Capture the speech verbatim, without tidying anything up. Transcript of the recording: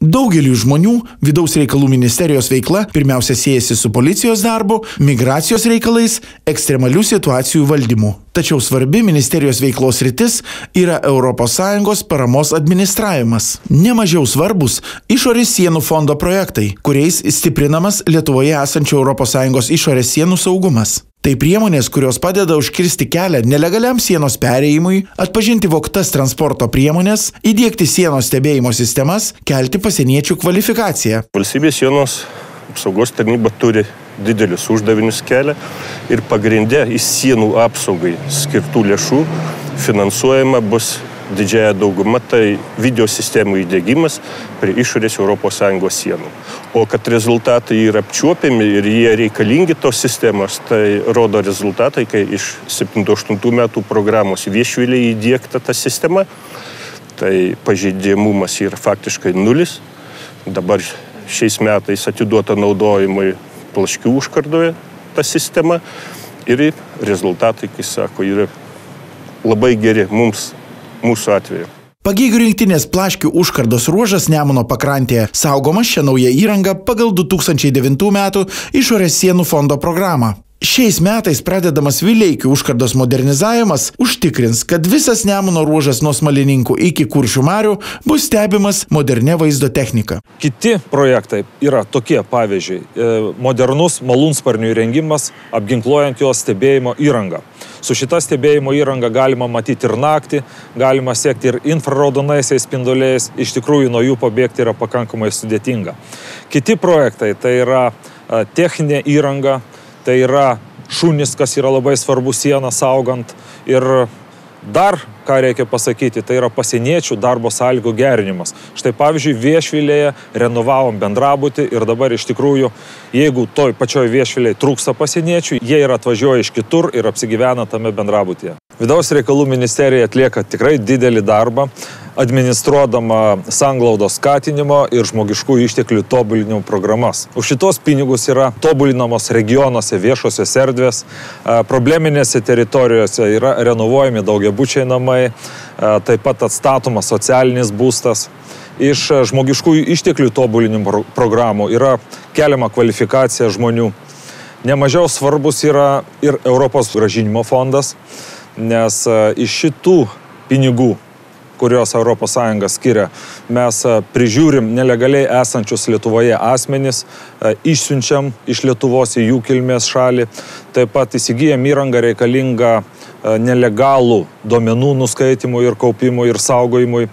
Daugeliui žmonių vidaus reikalų ministerijos veikla pirmiausia siejasi su policijos darbu, migracijos reikalais, ekstremalių situacijų valdymu. Tačiau svarbi ministerijos veiklos sritis yra Europos Sąjungos paramos administravimas. Nemažiau svarbus išorės sienų fondo projektai, kuriais stiprinamas Lietuvoje esančio Europos Sąjungos išorės sienų saugumas. Tai priemonės, kurios padeda užkirsti kelią nelegaliam sienos perėjimui, atpažinti vogtas transporto priemonės, įdiegti sienos stebėjimo sistemas, kelti pasieniečių kvalifikaciją. Valstybės sienos apsaugos tarnyba turi didelius uždavinius kelią ir pagrinde į sienų apsaugai skirtų lėšų finansuojama bus didžiąją daugumą, tai video sistemų įdiegimas prie išorės Europos Sąjungos sienų. O kad rezultatai yra apčiuopiami ir jie reikalingi tos sistemos, tai rodo rezultatai, kai iš septintų aštuntų metų programos Viešvilėje įdiegta ta sistema, tai pažeidimumas yra faktiškai nulis. Dabar šiais metais atiduota naudojimui Plaškių užkardoje ta sistema ir rezultatai, kai sako, yra labai geri mums, mūsų atveju. Pagėgių rinktinės Plaškių užkardos ruožas Nemuno pakrantėje saugomas šią naują įrangą pagal du tūkstančiai devintų metų išorės sienų fondo programą. Šiais metais pradedamas Vileikių užkardos modernizavimas užtikrins, kad visas Nemuno ruožas nuo Smalininkų iki Kuršių marių bus stebimas modernia vaizdo technika. Kiti projektai yra tokie, pavyzdžiui, modernus malūnsparnių įrengimas, apginkluojant jos stebėjimo įrangą. Su šita stebėjimo įranga galima matyti ir naktį, galima sekti ir infraraudonaisiais spinduliais, iš tikrųjų nuo jų pabėgti yra pakankamai sudėtinga. Kiti projektai tai yra techninė įranga, tai yra šunys, kas yra labai svarbu sieną saugant. Ir dar, ką reikia pasakyti, tai yra pasieniečių darbo sąlygų gerinimas. Štai pavyzdžiui, Viešvilėje renovavom bendrabutį ir dabar iš tikrųjų, jeigu toj pačioj Viešvilėje trūksta pasieniečių, jie yra atvažiuoja iš kitur ir apsigyvena tame bendrabutyje. Vidaus reikalų ministerija atlieka tikrai didelį darbą, administruodama sanglaudos skatinimo ir žmogiškų išteklių tobulinimo programas. Už šitos pinigus yra tobulinamos regionuose viešosios erdvės, probleminėse teritorijose yra renovuojami daugiabučiai namai, taip pat atstatomas socialinis būstas. Iš žmogiškųjų išteklių tobulinimo programų yra keliama kvalifikacija žmonių. Nemažiau svarbus yra ir Europos grąžinimo fondas, nes iš šitų pinigų, kurios Europos Sąjunga skiria, mes prižiūrim nelegaliai esančius Lietuvoje asmenis, išsiunčiam iš Lietuvos į jų kilmės šalį, taip pat įsigyjam įrangą reikalingą nelegalų duomenų nuskaitimui ir kaupimui ir saugojimui.